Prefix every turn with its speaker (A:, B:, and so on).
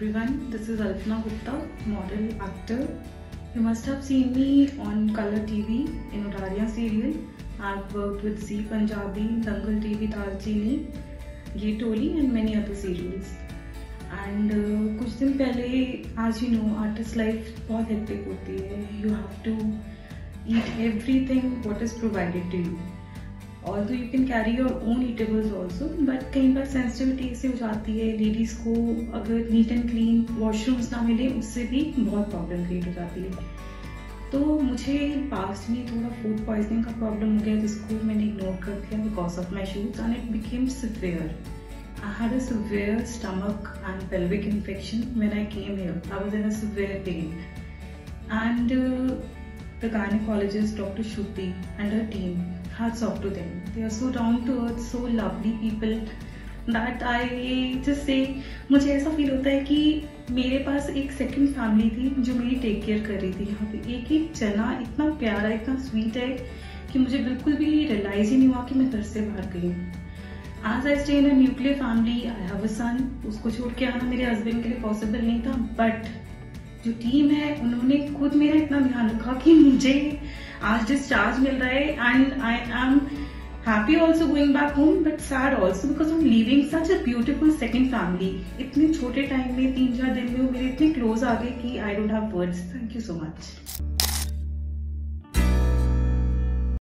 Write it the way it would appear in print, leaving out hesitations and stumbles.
A: everyone, this is Alpana Gupta, model, actor. You must have seen me on Color TV in Udariya serial. I've worked with Zee Punjabi, Dangal TV, Dalchini, Ye Toli and many other serials. And कुछ दिन पहले, as you know, artist life बहुत hectic होती है. You have to eat everything what is provided to you. Although you can carry your own eatables also, but कई बार sensitivity ऐसे हो जाती है ladies को, अगर neat and clean washrooms ना मिले उससे भी बहुत problem create हो जाती है. तो मुझे past में थोड़ा food poisoning का problem हो गया जिसको मैंने ignore कर दिया because of my shoots and it became severe. I had a severe stomach and pelvic infection when I came here. I was in a severe pain, and the gynecologist Dr. Shruti and her team, hats off to them. They are so down to earth, so lovely people that I just say मुझे ऐसा feel होता है कि मेरे पास एक second family थी जो मेरी टेक केयर कर रही थी. यहाँ पे एक एक जना इतना प्यारा, इतना स्वीट है कि मुझे बिल्कुल भी रियलाइज ही नहीं हुआ कि मैं घर से बाहर गई. As I stay in a nuclear family, I have a son. उसको छोड़ के आना मेरे हस्बैंड के लिए पॉसिबल नहीं था, बट जो टीम है उन्होंने खुद मेरा इतना ध्यान रखा कि मुझे आज डिस्चार्ज मिल रहा है and I am happy also going back home but sad also because I am leaving such a beautiful second family. इतने छोटे टाइम में 3-4 दिन में वो मेरे इतने क्लोज आ गए कि I don't have words. Thank you so much.